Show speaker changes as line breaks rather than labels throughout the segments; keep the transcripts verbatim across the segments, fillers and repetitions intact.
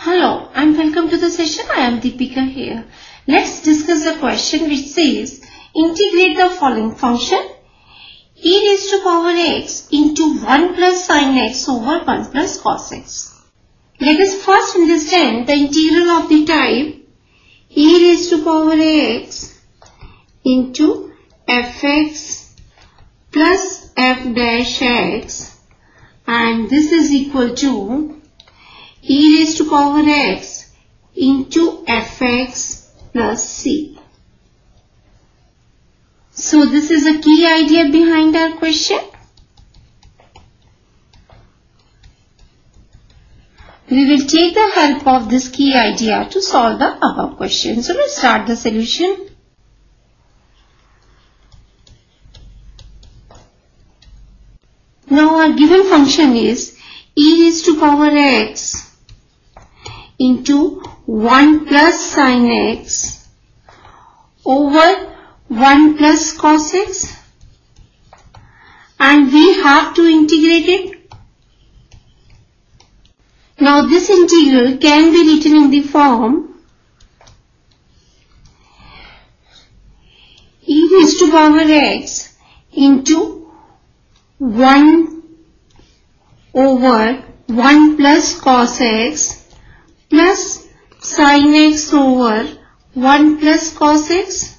Hello and welcome to the session. I am Deepika here. Let's discuss the question which says integrate the following function e raised to power x into one plus sin x over one plus cos x. Let us first understand the integral of the type e raised to power x into fx plus f dash x, and this is equal to e raised to power x into fx plus c. So this is a key idea behind our question. We will take the help of this key idea to solve the above question. So let's start the solution. Now our given function is e raised to power x into one plus sin x over one plus cos x, and we have to integrate it. Now this integral can be written in the form e raised to power x into one over one plus cos x plus sin x over one plus cos x.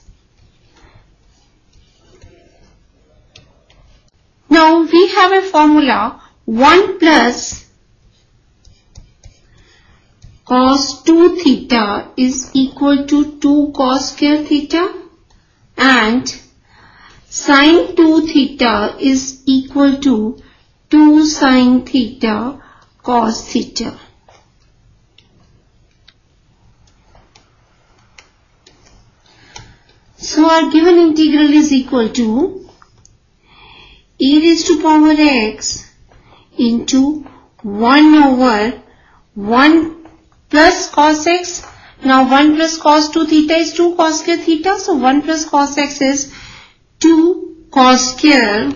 Now we have a formula one plus cos two theta is equal to two cos square theta, and sin two theta is equal to two sin theta cos theta. So our given integral is equal to e raised to power x into one over one plus cos x. Now one plus cos two theta is two cos square theta. So one plus cos x is two cos square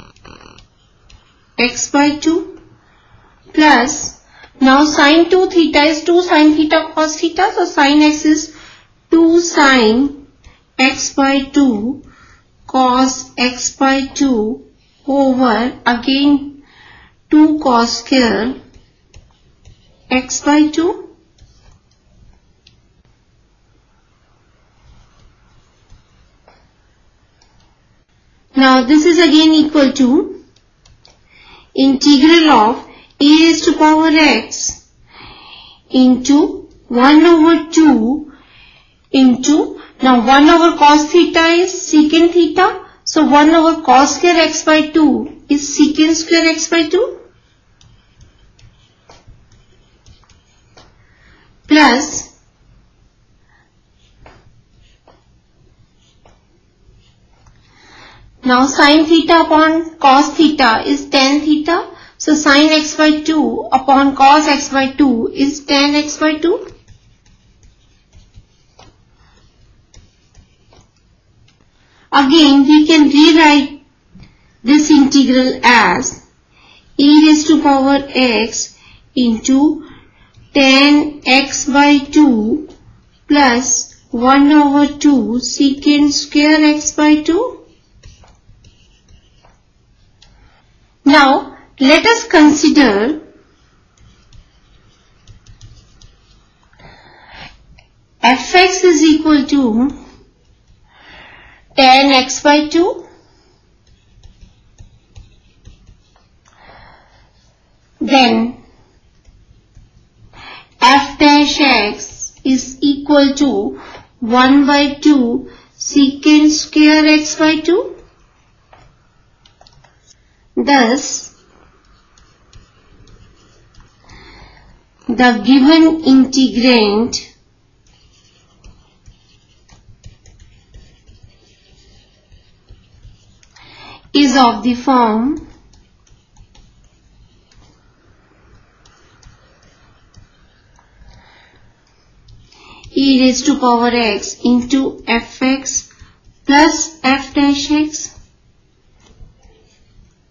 x by two, plus now sin two theta is two sin theta cos theta. So sin x is two sin x by two cos x by two over again two cos square x by two. Now this is again equal to integral of e raised to power x into one over two into, now one over cos theta is secant theta. So one over cos square x by two is secant square x by two, plus now sin theta upon cos theta is tan theta. So sin x by two upon cos x by two is tan x by two. Again, we can rewrite this integral as e raised to power x into tan x by two plus one over two secant square x by two. Now, let us consider fx is equal to tan x by two, then f dash x is equal to one by two secant square x by two. Thus, the given integrand is of the form e raised to power x into fx plus f dash x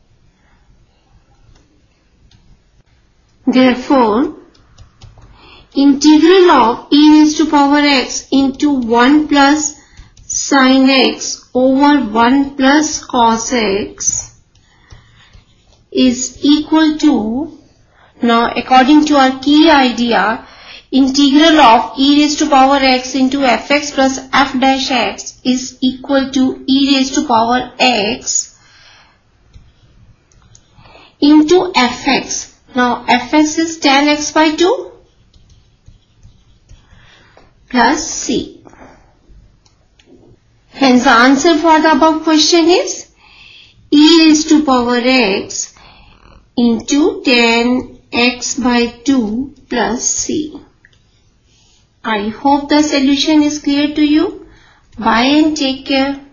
Therefore, integral of e raised to power x into one plus sin x over one plus cos x is equal to, now according to our key idea, integral of e raised to power x into fx plus f dash x is equal to e raised to power x into fx. Now fx is tan x by two plus c. Hence the answer for the above question is e raised to power x into tan x by two plus c. I hope the solution is clear to you. Bye and take care.